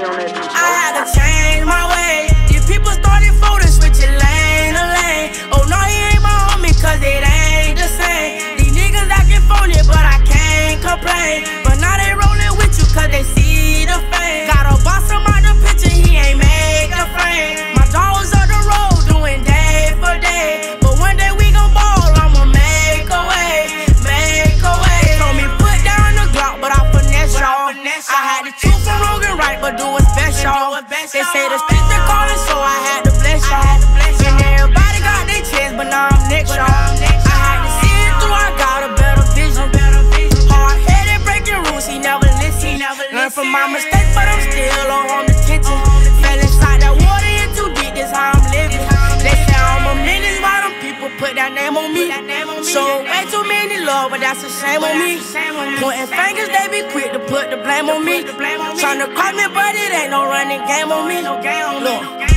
on that beat, I had to change my way. These people started folding, switching lane to lane. Oh no, he ain't my homie, cause it ain't the same. These niggas acting phony, but I can't complain. But now they rolling with you, cause they see the fame. Gotta boss him out the picture, he ain't make the frame. My dog was on the road, doing day for day. But one day we gon' ball, I'ma make a way, make a way. Told me put down the Glock, but I finesse y'all. I had to choose from wrong and right, but do what's best, y'all. They say the streets are calling, so I had to bless y'all. And everybody got their chance, but now I'm next, y'all. I had to see it through, I got a better vision. Hard-headed, breaking rules, he never listen. Learn from my mistakes, but I'm still on home detention. Fell inside that water, in too deep, this how I'm living. They say I'm a menace, why them people put that name on me? So way too many love, but that's a shame on me. Pointing fingers, they be quick to put the blame on me. Tryna call me, but it ain't no running game on me. Look.